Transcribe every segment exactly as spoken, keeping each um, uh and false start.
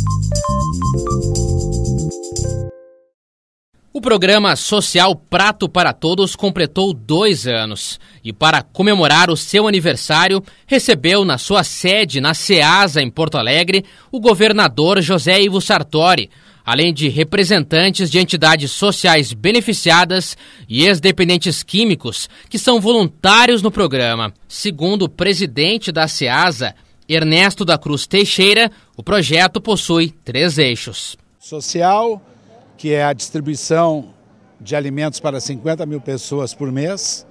O programa social Prato para Todos completou dois anos e, para comemorar o seu aniversário, recebeu na sua sede, na SEASA, em Porto Alegre, o governador José Ivo Sartori, além de representantes de entidades sociais beneficiadas e ex-dependentes químicos que são voluntários no programa. Segundo o presidente da SEASA, Ernesto da Cruz Teixeira, o projeto possui três eixos. Social, que é a distribuição de alimentos para cinquenta mil pessoas por mês.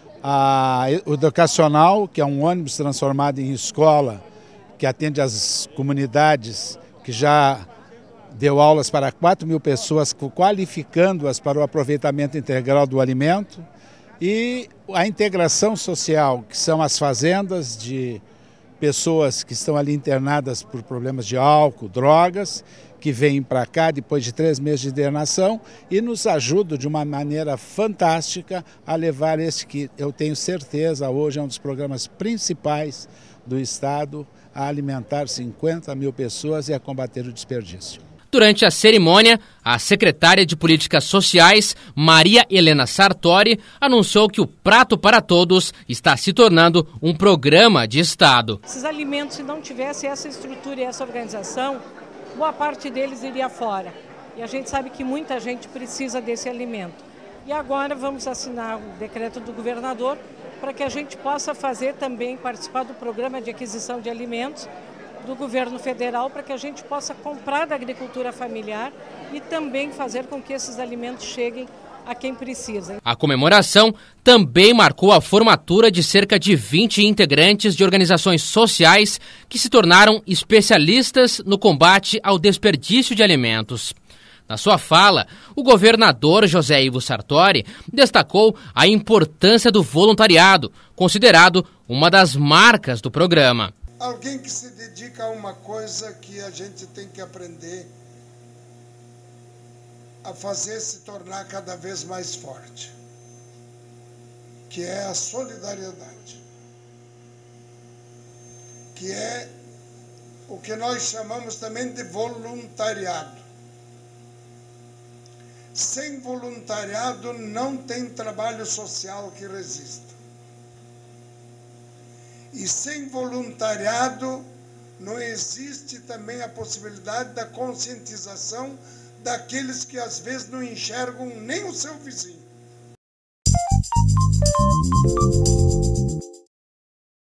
A educacional, que é um ônibus transformado em escola, que atende as comunidades, que já deu aulas para quatro mil pessoas, qualificando-as para o aproveitamento integral do alimento. E a integração social, que são as fazendas de pessoas que estão ali internadas por problemas de álcool, drogas, que vêm para cá depois de três meses de internação e nos ajudam de uma maneira fantástica a levar esse que eu tenho certeza hoje é um dos programas principais do Estado a alimentar cinquenta mil pessoas e a combater o desperdício. Durante a cerimônia, a secretária de Políticas Sociais, Maria Helena Sartori, anunciou que o Prato para Todos está se tornando um programa de Estado. Esses alimentos, se não tivesse essa estrutura e essa organização, boa parte deles iria fora. E a gente sabe que muita gente precisa desse alimento. E agora vamos assinar o decreto do governador para que a gente possa fazer também, participar do programa de aquisição de alimentos do governo federal, para que a gente possa comprar da agricultura familiar e também fazer com que esses alimentos cheguem a quem precisa. A comemoração também marcou a formatura de cerca de vinte integrantes de organizações sociais que se tornaram especialistas no combate ao desperdício de alimentos. Na sua fala, o governador José Ivo Sartori destacou a importância do voluntariado, considerado uma das marcas do programa. Alguém que se dedica a uma coisa que a gente tem que aprender a fazer se tornar cada vez mais forte, que é a solidariedade, que é o que nós chamamos também de voluntariado. Sem voluntariado não tem trabalho social que resista. E sem voluntariado não existe também a possibilidade da conscientização daqueles que às vezes não enxergam nem o seu vizinho.